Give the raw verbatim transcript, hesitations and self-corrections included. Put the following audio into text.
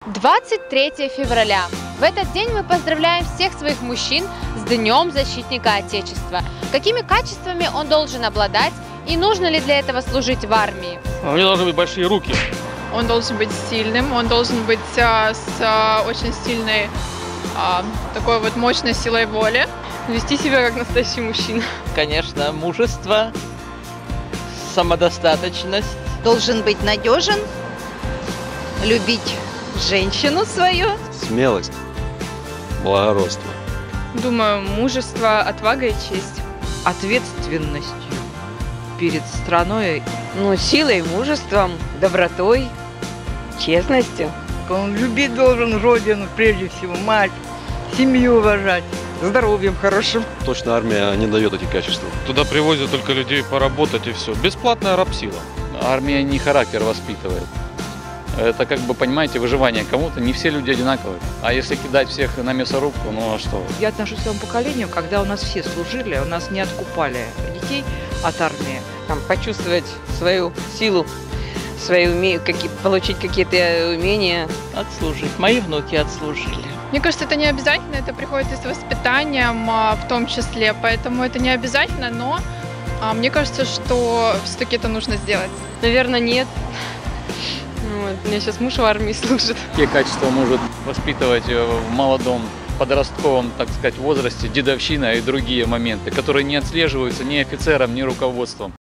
двадцать третье февраля. В этот день мы поздравляем всех своих мужчин с Днем Защитника Отечества. Какими качествами он должен обладать и нужно ли для этого служить в армии? У него должны быть большие руки. Он должен быть сильным, он должен быть а, с а, очень сильной, а, такой вот мощной силой воли. Вести себя как настоящий мужчина. Конечно, мужество, самодостаточность. Должен быть надежен, любить женщину свою. Смелость, благородство. Думаю, мужество, отвага и честь. Ответственностью перед страной, ну, силой, мужеством, добротой, честностью. Он любить должен родину, прежде всего, мать, семью уважать. Здоровьем хорошим. Точно армия не дает эти качества. Туда привозят только людей поработать и все. Бесплатная рабсила. Армия не характер воспитывает. Это, как бы, понимаете, выживание кому-то. Не все люди одинаковые. А если кидать всех на мясорубку, ну а что? Я отношусь к тому поколению, когда у нас все служили, у нас не откупали детей от армии. Там, почувствовать свою силу, свои уме... какие... получить какие-то умения, отслужить. Мои внуки отслужили. Мне кажется, это не обязательно, это приходит и с воспитанием а, в том числе, поэтому это не обязательно, но а, мне кажется, что все-таки это нужно сделать. Наверное, нет. Вот. У меня сейчас муж в армии служит. Какие качества может воспитывать в молодом, подростковом, так сказать, возрасте дедовщина и другие моменты, которые не отслеживаются ни офицером, ни руководством.